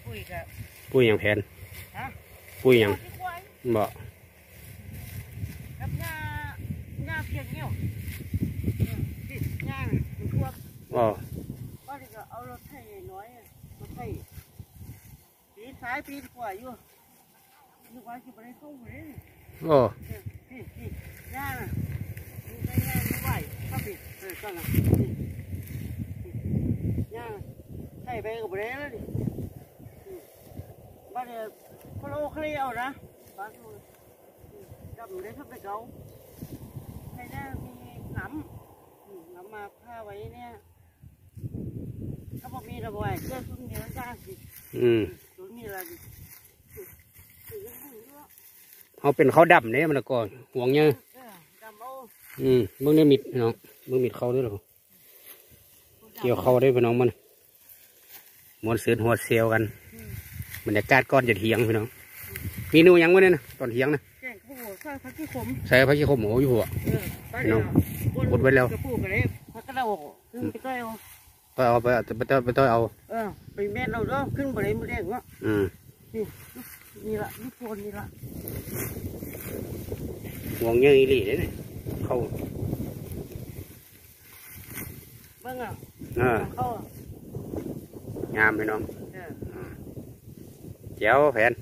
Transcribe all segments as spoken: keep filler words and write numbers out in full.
ปุ๋ยกับปุ๋ยอย่างแผนปุ๋ยอย่างบ่กับหญ้าหญ้าเพียงเงี้ยวหญ้ามันพวกอ๋อก็เลยก็เอารถไถน้อยรถไถปีซ้ายปีขวาอยู่นึกว่าจะไปได้เข้าเลยโอ้นี่นี่หญ้าน่ะนี่ได้หญ้าไม่ไหวเข้าไปเออก่อนนะหญ้าไถไปกับไปได้แล้วดิบ้านเนี่ยเขาโลเคลียวนะบ้านดูจับอยู่ได้ทับไปเกาใครได้มีหนำหนำมาผ้าไว้เนี่ยถ้าบอกมีระบายเจ้าตุ้นเดียวจ้าสิอืมตุ้นมีอะไรดิเขาเป็นเขาดำเนี่ยมันละก่อนห่วงเงี้ยดำเอาอืมเบื้องนี้มิดน้องเบื้องมิดเขาด้วยหรอเกี่ยวเขาได้พี่น้องมันมวนเสือหัวเซลกันบรรยากาศก้อนจะเทียงพี่น้องมีนูยังไว้เนี่ยนะตอนเทียงนะแกงข้าวใส่ผักขี้ขมใส่ผักขี้ขมโอ้ยหัวพี่น้องบดไว้แล้วปลูกไปเลยผักกระเดาขึ้นไปต้อยเอาไปเอาไปไปต้อยไปต้อยเอาเออไปแม่เราด้วยขึ้นไปเลยมือแดงวะอืมนี่นี่ละนี่โคนนี่ละห่วงเงี้ยอีหลีเลยเข้าเบิ้งอ่ะเข้างามพี่น้องเจ้าแผน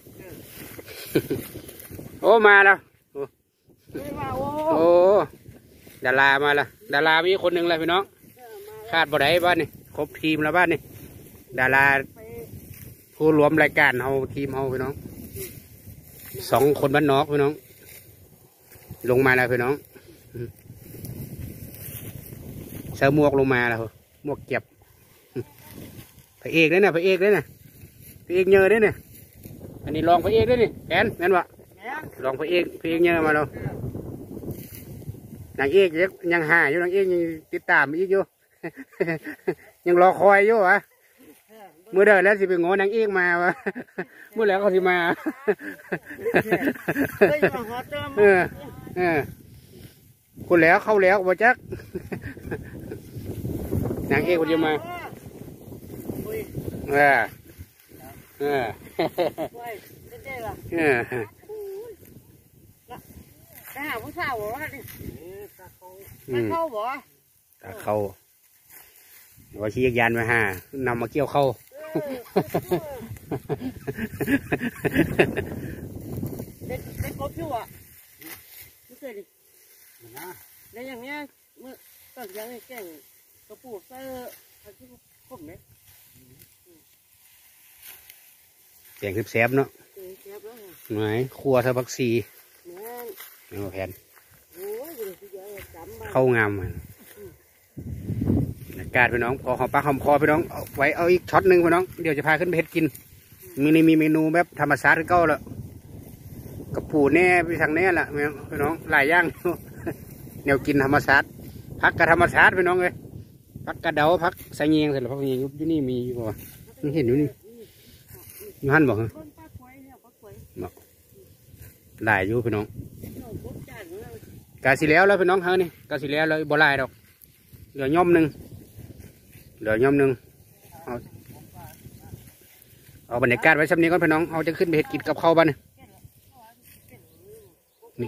โอ้มาแล้วโอ้ดารามาแล้วดารามีคนหนึ่งเลยพี่น้องคาดบ่ได้บ้านนี่ครบทีมแล้วบ้านนี่ดาราผู้รวมรายการเฮาทีมเฮาพี่น้องสองคนบ้านนอกพี่น้องลงมาแล้วพี่น้องเสื้อหมวกลงมาแล้วหมวกเก็บพระเอกเลยนะพระเอกเลยนะพระเอกเยอะเลยเนี่ยอันนี้ลองพระเอกด้วยนี่แอนแอนวะลองพระเอกพระเอกเยอะมาแล้วนางเอกยังยังหาอยู่นางเอกยังติดตามอีกอยู่ยังรอคอยอยู่วะเมื่อเดินแล้วสิไปงอนางเอกมาวะเมื่อแล้วเขาสิมาเออเออคุณแล้วเข้าแล้วบ่จักนางเอกคนจะมาเออเออเออไปหาผู้สาวบ่วะดิตาเข้าบ่ตาเข้าว่าชี้ยานมาหานำมาเกี่ยวเข้าเด็กเด็กครบชั่วไม่เคยดิในอย่างเนี้ยเมื่อตอนยังแก่งกระปูเสื้อพันที่ครบเนี่ยแกงแซ่บเนาะไหนครัวทะบักซีนี่มาแผ่นเข้างามอากาศพี่น้องพอหอมปลาหอมคอพี่น้องเอาไว้เอาอีกช็อตหนึ่งพี่น้องเดี๋ยวจะพาขึ้นไปเฮ็ดกินมีในมีเมนูแบบธรรมชาติก็แล้วกระปูแน่ไปทางแน่ละพี่น้องหลายอย่างแนวกินธรรมชาติพักกับธรรมชาติพี่น้องเลยพักกระเดาพักใส่เงียงเสร็จแล้วพักเงียงอยู่นี่มีอยู่ป่ะนี่เห็นอยู่นี่ยูฮันบอกเหรอหลายอยู่พี่น้องกาสิแล้วแล้วพี่น้องเฮานี่กาสิแล้วเลยบ่หลายดอกเหลือย่อมหนึ่งเหลือย่อมหนึ่งเอาเอาบรรยากาศไว้สักนี้ก่อนพี่น้องเอาจะขึ้นไปเห็ดกินกับข้าวบ้านนี่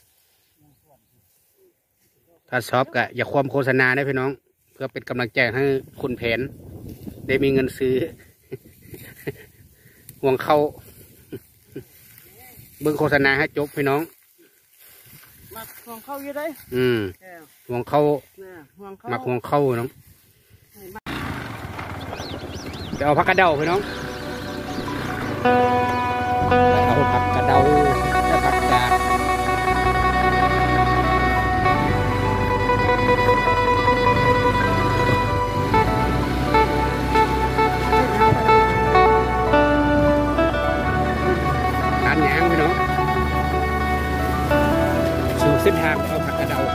ถ้าชอบก็อย่าความโฆษณาได้พี่น้องเพื่อเป็นกำลังใจให้คุณแผนได้มีเงินซื้อห่วงเข้าเบิ่งโฆษณาให้จบพี่น้องมักห่วงเข้าอยู่ได้อืมห่วงเข้ามักห่วงเข้าน้องจะเอาผักกระเดาพี่น้องเอาผักกระเดาและผักกาดการย่างพี่น้องสู่เส้นทางเอาผักกระเดา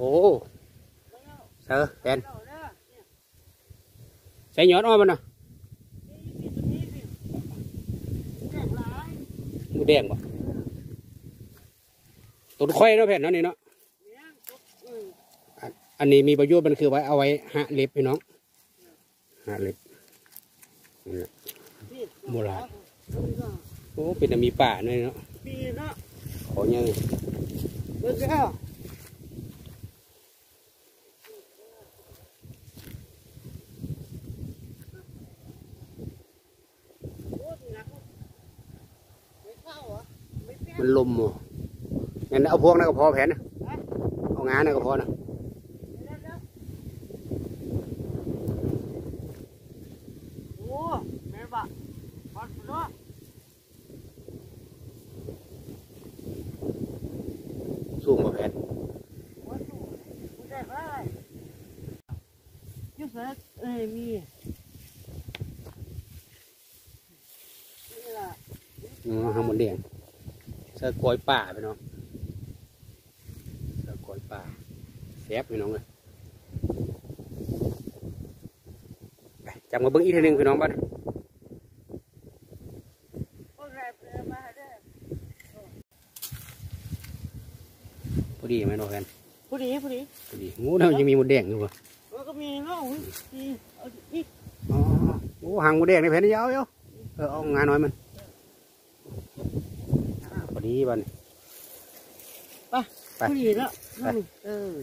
อ้เสือแผ่นใส่ยอดอ้อมันนะหมูแดงบ่ต้นข่อยเนาะแผ่นเนาะนี่เนาะอันนี้มีประโยชน์มันคือไว้เอาไว้หะเล็บพี่น้องหะเล็บโบราณโอ้เป็นมีป่าเลยเนาะขอเงี้ยเบิ่งแล้วมันลมอ่ะงั้นเอาพวกนั้นก็พอแผ่นนะเอางานนั่นก็พอนะโอ้แม่บะพอดเนาะสูงกว่าแผ่นยุสเอ้ยมีอ๋อห้างบนเดียงเสือกอยป่าไปน้องเสือกอยป่าแซ่บไปน้องเลยจำมาเบิ้งอีกทีหนึ่งพี่น้องบ้านพอดีไหมน้องแฟนพอดีพอดีพอดีงูเรายังมีหมดแดงอยู่ป่ะก็มีเนาะอีอีอ๋อโอ้หางหมดแดงในแผ่นนี่เอาเอาเออเอางานน้อยมันพอดีบ้านไปไปพอดีแล้วเออ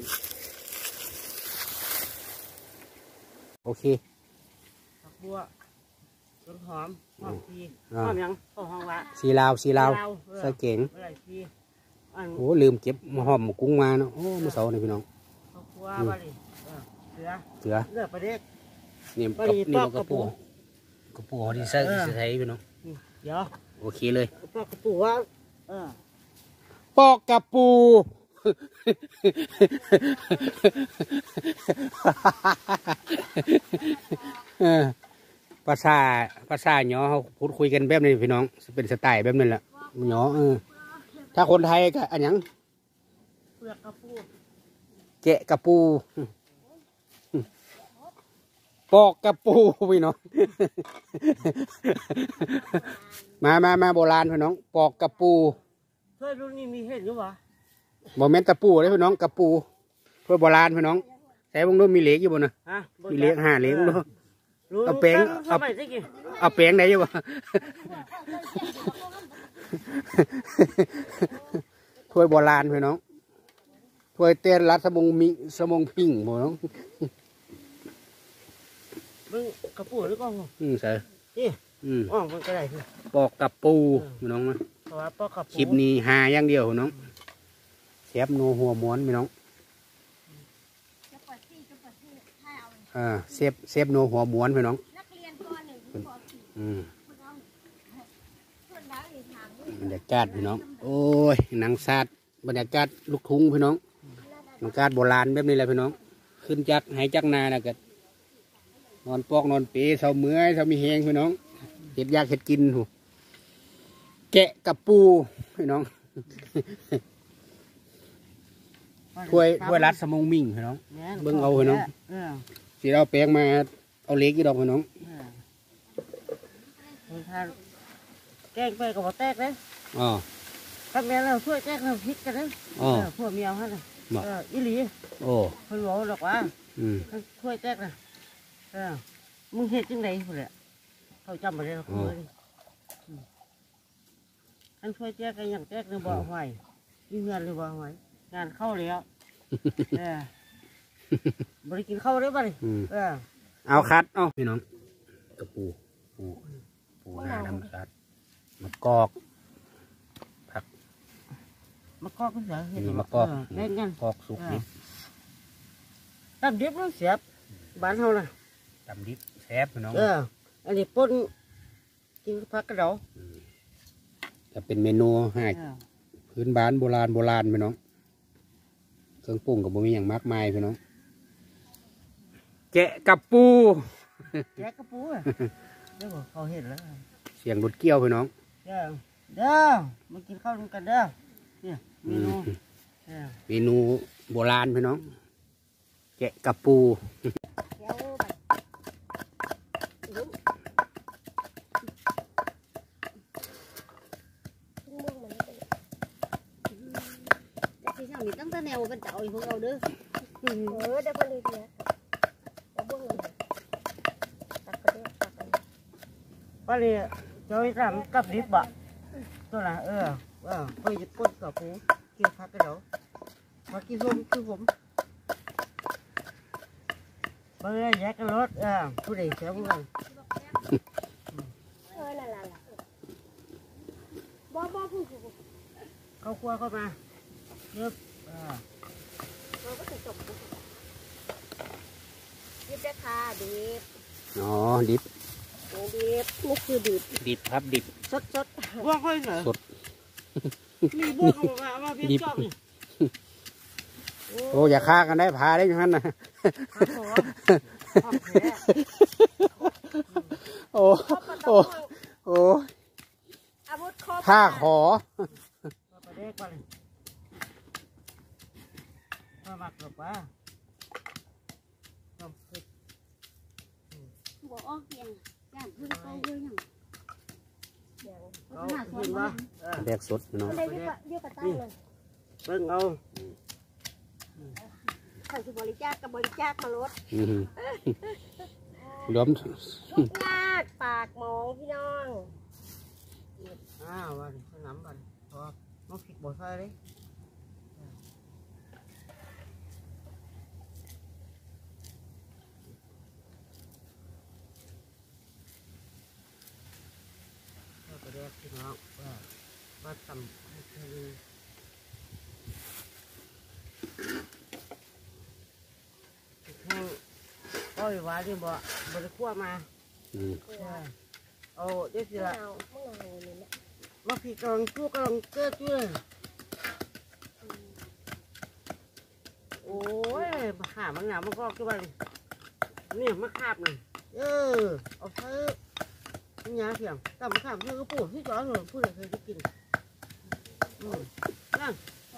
โอเคผักบัวต้นหอมหอมทีหอมยังหอมหอมวะสีลาวสีลาวใส่เก่งโอ้ลืมเก็บหอมกุ้งมาเนาะโอ้เมื่อเสาร์นี่พี่น้องผักบัวบาลีเสือเสือเลือดประเด็กนี่กับนี่กระปูกระปูที่ใส่ใส่พี่น้องเดี๋ยวโอเคเลยปอกกระปูว่าปอกกระปูภาษาภาษาหยอเขาพูดคุยกันแบบนี้พี่น้องเป็นสไตล์แบบนั้นแหละหยอเออถ้าคนไทยก็อันยังเปลือกกระปูแกะกระปูปอกกระปูพี่น้องมามามาโบราณพี่น้องปอกกระปูเพื่อนรุ่นนี้มีเห็นหรือเปล่าบ่แม่นตะปูเลยพี่น้องกระปูเพื่อโบราณพี่น้องแต่บางนู้นมีเหล็กอยู่บนนะมีเหล็กห้าเหล็กบางนู้นเอาแป้งเอาเอาแป้งไหนอยู่วะถ้วยโบราณพี่น้องถ้วยเต้นรัดสมงมีสมงพิงพี่น้องมึงกระปูหรือเปล่าอืมใช่อืมอ๋อมันก็ได้คือปอกกระปูพี่น้องมั้ยคลิปนี้หาอย่างเดียวพี่น้องเชฟโนหัวม้วนพี่น้องอ่าเซฟเซฟโนหัวม้วนพี่น้องอืมบรรยากาศพี่น้องโอ้ยหนังซาดบรรยากาศลูกทุ่งพี่น้องบรรยากาศโบราณแบบนี้แหละพี่น้องขึ้นจากหายจากนานะก็นอนปอกนอนเปย์เสาเมื่อยเสามีแหงพี่น้องเห็ดยากเห็ดกินหูแกะกับปูพี่น้องถ้วยถ้วยรัดสมงมิ่งพี่น้องเบิ้งเอาพี่น้องสีเราแป้งมาเอาเล็กกี่ดอกพี่น้องแกงไปกับแตกเลยอ๋อถ้าแม่เราช่วยแกงเราพริกกันเลยอ๋อพวกเมียเขาเลยอีหลีโอ้เพิ่นบอกหรอกว่าช่วยแตกนะเออมึงเห็ดจังไรคนละเขาจำมาได้หรอกเลยอันช่วยแตกกันอย่างแตกเนี่ยบอกไว้ยิ่งเงินเลยบอกไว้งานเข้าแล้วเออบริกินเข้าได้ป่ะเออเอาคัดเอาพี่น้องกระปูปูปูหน้าน้ำคัดมะกอกผักมะกอกก็เสียเห็นมะกอกเล่นกันกอกสุกดิบตำดิบแล้วเสียบบ้านเขาน่ะตำดิบแซ่บพี่น้องเอออันนี้ป่นกินผักกระเดาจะเป็นเมนูให้พื้นบ้านโบราณโบราณพี่น้องเครื่องปรุงกับบุมีอย่างมากมายพี่น้องแกะกับปูแกะกับปูเดี๋ยวเขาเห็นแล้วเสียงรถเกี่ยวพี่น้องเด้อเด้อมากินข้าวกันเด้อเนี่ยเมนูเออเมนูโบราณพี่น้องแกะกับปูเดี๋ยวแบบลุ้นทุ่งม่วงมันไม่เป็นแต่ที่ช่างนี่ตั้งแต่แนวเป็นเจ้าอยู่ของเราเด้อเออเดี๋ยวไปเลยเนี่ยเดี๋ยวบ้วงเลยตักกระเดียตักกันป้าเลยจอยทำกับดิบบ่ตัวน่ะเออเออเพื่อจะปนกับปูเกี่ยวพักกันเดี๋ยวมากินส้มคือผมเมื่อแยกกันรถเออผู้ใดเสียมึงเออนั่นแหละบ่บ่พูดพูดเข้าครัวเข้ามาเยอะเออเราก็ถึงจบยิบได้ค่ะดิบอ๋อดิบดิบนี่คือดิบดิบครับดิบสดสดว่าค่อยเหรอสดมีพวกเขามาว่าเพี้ยนจ้องนี่โอ้อย่าฆ่ากันได้พาได้ยังไงนะขาขอขอบแผลโอ้โอ้โอ้อาวุธครบผ้าขอมาประเด็กมาเลยมาหมักหรอกว่าต้มเผ็ดบอกออกยังย่างพึ่งเขาเยอะยังเขาเห็นว่าเออแดกสดพี่น้องได้เยอะเยอะกระตั้งเลยเบิ่งเอาขันสิบริจาคกับบริจาคมาลดอืมรวมทุกยากปากหมองพี่น้องอ้าววันสนามวันพอน้องผิดบ่ใส่เลยประเด็กพี่น้องว่าว่าทำให้คือแห้งอ้อยหวานนี่บ่บ่ได้คั่วมาอืมเอาเดี๋ยวสิเมื่อละเอาเมื่อเอาเลยเนี่ยมาพี่กำลังจู้กำลังเกิดอยู่เลยโอ้ยมาขามันหนามันก็ขึ้นไปเนี่ยมาขาบเลยเออเอาเถอะนี่ยาเสียงแต่มาขาบเพื่อนก็ปวดที่จอหนูพูดอะไรเคยจะกินอืมนั่น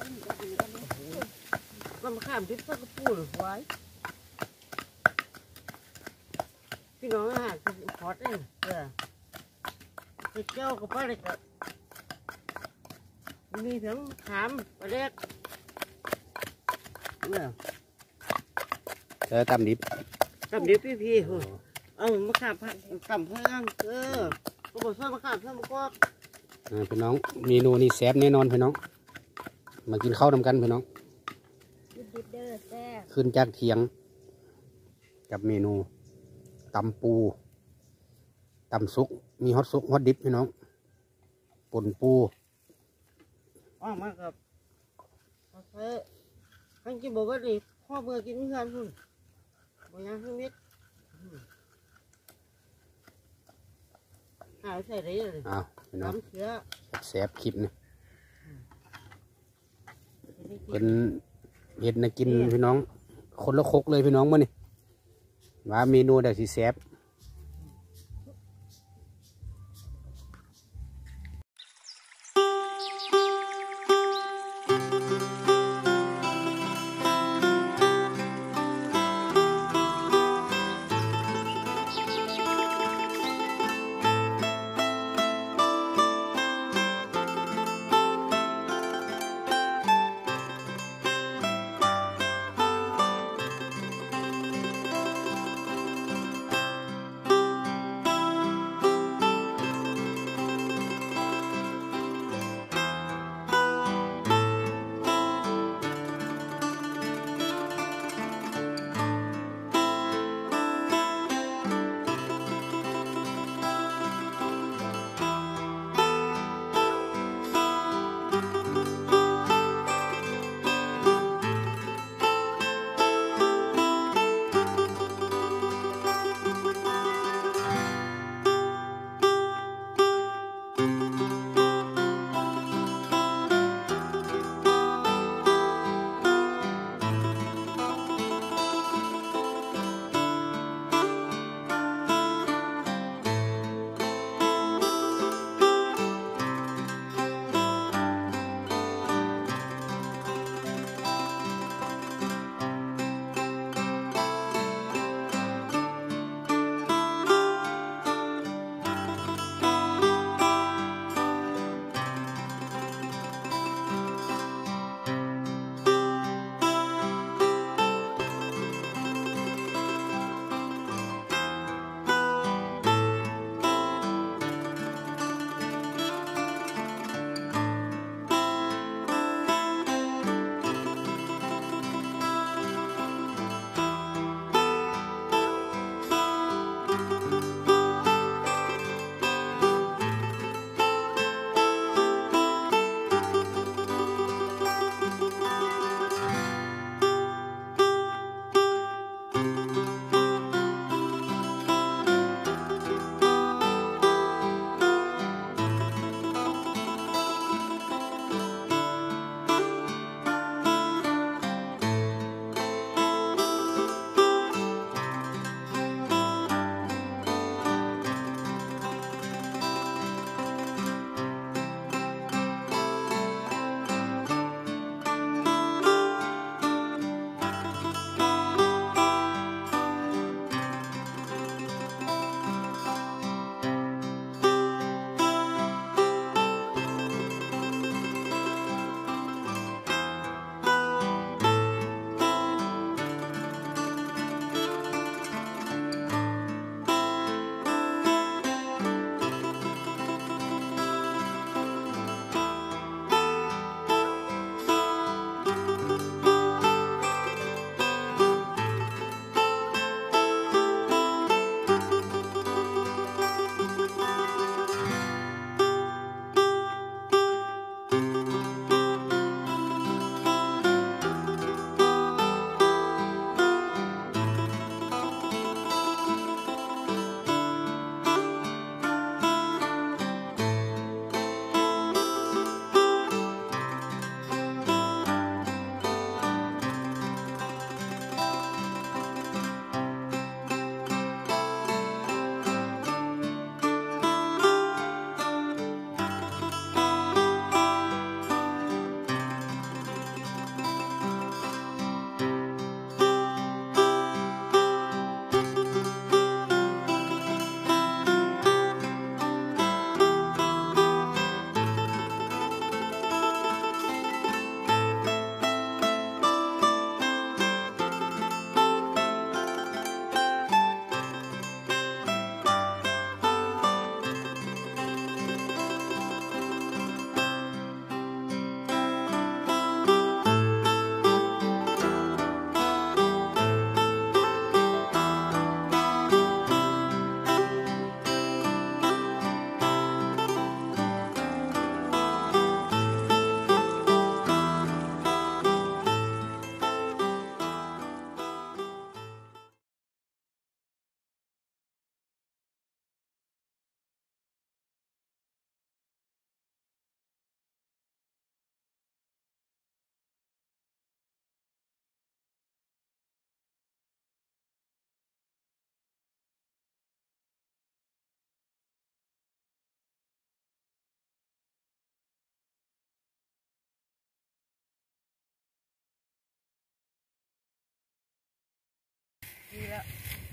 มันมาขาบที่เพื่อนก็ปวดไว้พี่น้องอาหารคือฮอตเองเออไปเจ้ากับป้าเล็กอะมีถึงถามป้าเล็กเนี่ยเออตำดิบทำเดี๋ยวพี่พี่เอามาขาบต่ำเพื่อนเออก็บอกว่ามาขาบเพื่อนมาก็อ่าพี่น้องเมนูนี้แซ่บแน่นอนพี่น้องมากินข้าวนำกันพี่น้องดิบดิบเด้อแซ่บขึ้นจากเถียง กับเมนูตำปูตำซุกมีฮอตซุกฮอตดิบพี่น้องป่นปูออกมากับเอาเถอะขันกินบอกว่าดิพ่อเมื่อกินเพื่อนคุณบอกยังทั้งมิดหายใส่ได้เลยอ้าวพี่น้องน้ำเชื้อแซ่บคลิปนี่เป็นเห็ดนะกินพี่น้อง คนละคกเลยพี่น้องมื่อนี่ว่าเมนูเดี๋ยวสิแซ่บ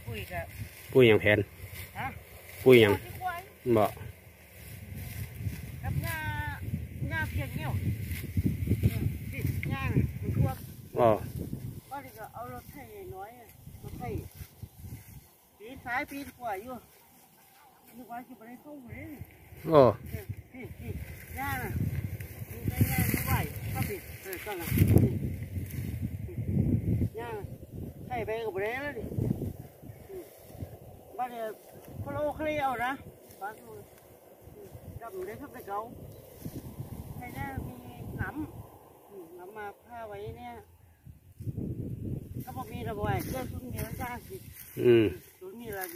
ปุ๋ยกับปุ้ยอย่างแผนฮะปุ้ยอย่างที่ควายบ่กับหญ้าหญ้าเพียงเงี้ยวติดหญ้ามันท่วมอ๋อก็เลยก็เอารถไถน้อยรถไถปีนซ้ายปีนขวาอยู่นึกว่าจะไปได้เข้าเลยโอ้พี่พี่หญ้าน่ะดูได้หญ้าไม่ไหวก็ปิดเออก็ละหญ้าไถไปก็ไปได้แล้วดิบ้านเนี่ยคนโอเคเอานะบ้านดูดำได้ทับได้เกาใครน่ามีหนำหนำมาผ้าไว้เนี่ยถ้าพอมีระบายเจ้าชุดนี้มันจ้าสิอืมชุดนี้ละดิ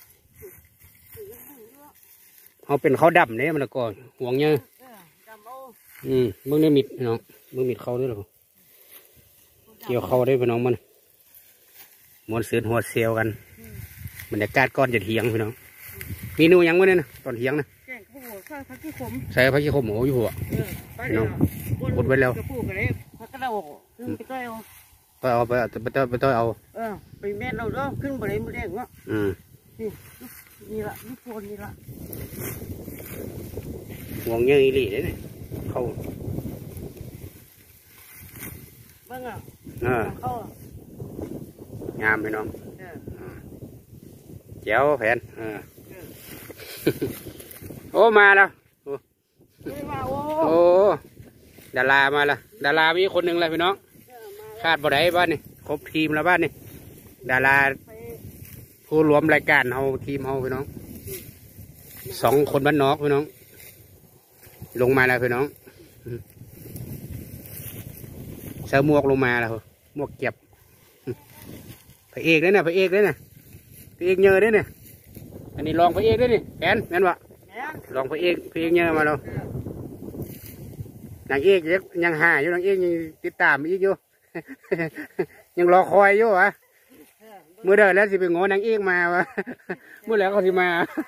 เขาเป็นเขาดำเนี่ยมันละก่อนห่วงเงี้ยเออดำเอาอืมมึงได้มิดน้องมึงมิดเขาด้วยหรอเกี่ยวเขาได้พี่น้องมันมวนเสือหัวเซลกันบรรยากาศก้อนจะเถียงพี่น้องมีนูยังวะเนี่ยนะตอนเถียงนะแกงข้าวหัวใส่ผักชีขมใส่พระขี้ขมโอ้ยหัวเออไปเดี๋ยวกดไว้แล้วจะปลูกอะไรผักกระเดาขึ้นไปต้อยเอาไปเอาไปเอาไปต้อยไปต้อยเอาเออไปแม่เราเด้อขึ้นไปเลยมือแดงเนาะอืมนี่นี่ละนี่โคนนี่ละห่วงเงี้ยอีหลีเลยเนี่ยเขาเบิ่งอ่ะเออเข้างามพี่น้องเออแจ๋วแผนเออโอ้มาแล้วไม่ว่าโอ้โอ้ดารามาละดารามีคนหนึ่งเลยพี่น้องเออมาคาดบ่ได้บ้านนี่ครบทีมแล้วบ้านนี่ดาราไปผู้รวมรายการเฮาทีมเฮาพี่น้องสองคนบ้านนอกพี่น้อง ลงมาแล้วพี่น้องเสื้อหมวกลงมาแล้วหมวกเก็บพระเอกเลยเนี่ยพระเอกเลยเนี่ยพระเอกเยอะเลยเนี่ยอันนี้รองพระเอกเลยนี่แอนแม่นวะแม่รองพระเอกพระเอกเยอะมาแล้วนางเอกยังหาอยู่นางเอกยังติดตามอีกอยู่ ยังรอคอยอยู่วะเมื่อเดินแล้วสิไปงอนางเอกมาวะ เมื่อแล้วเขาสิมา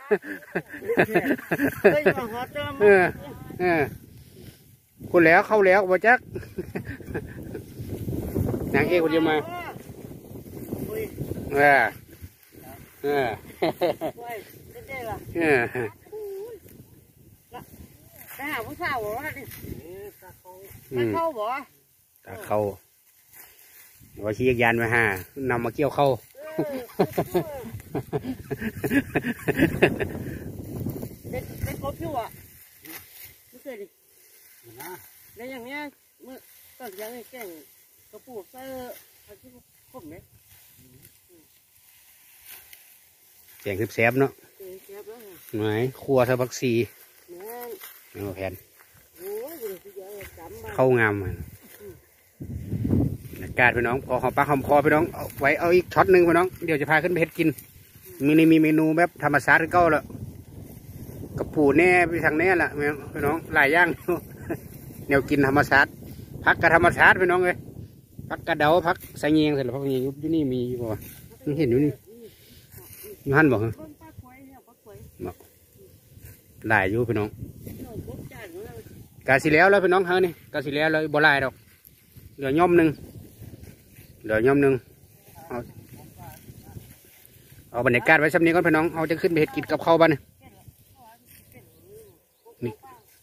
เฮ้ยมาหาเติมเออเออคนแล้วเข้าแล้วบ่จัก นางเอกคนจะมาอุ้ยเออเออโอ้ยเจ๊ล่ะเออไปหาผู้สาวบ่ว่าดิตาอืมเข้าบ่ตาเข้าว่าชี้ยานมาหานำมาเกี่ยวเข้าเด็กเด็กครบอยู่อ่ะไม่เคยดิแล้วอย่างเนี้ยเมื่อตอนยังไงแก่งกระปุกเสื้อผักชีขมเนี่ยแจงแซ่บๆเนาะเจ็บแล้วหมายครัวทะบักซีแม่เอาแผ่นโอ้ยเดี๋ยวจะจำมาเข้างามมันอากาศพี่น้องพอหอมปากหอมคอพี่น้องเอาไว้เอาอีกช็อตหนึ่งพี่น้องเดี๋ยวจะพาขึ้นไปเฮ็ดกินมีในมีเมนูแบบธรรมชาติเก่าแล้วกระปูแน่ไปทางแน่ละพี่น้องหลายอย่าง แนวกินธรรมชาติพักกับธรรมชาติพี่น้องเลยพักกระเดาพักใส่เงียงเสร็จแล้วพักเงียงอยู่นี่มีบ่มันเห็นอยู่นี่อยู่หันบอกเหรอต้นปลาควายเนี่ยปลาควายหลายอยู่พี่น้องหน่อยปุ๊บจานเลยกาสิแล้วแล้วพี่น้องเฮานี่กาสิแล้วเลยบ่หลายดอกเหลือย่อมหนึ่งเหลือย่อมหนึ่งเอาเอาบรรยากาศไว้สำนี้ก่อนพี่น้องเอาจะขึ้นไปเฮ็ดกินกับข้าวบ้านนี่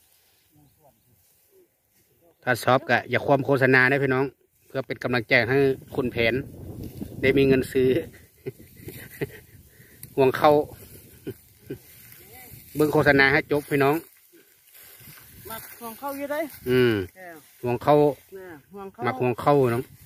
ถ้าชอบก็อย่าความโฆษณานะพี่น้อง เพื่อเป็นกำลังใจให้คุณแผนได้มีเงินซื้อ ห่วงเข้าเบิ่งโฆษณาให้จบพี่น้องมักห่วงเข้าอยู่ได้อืมเออห่วงเข้าเนี่ยห่วงเข้ามักห่วงเข้าน้อง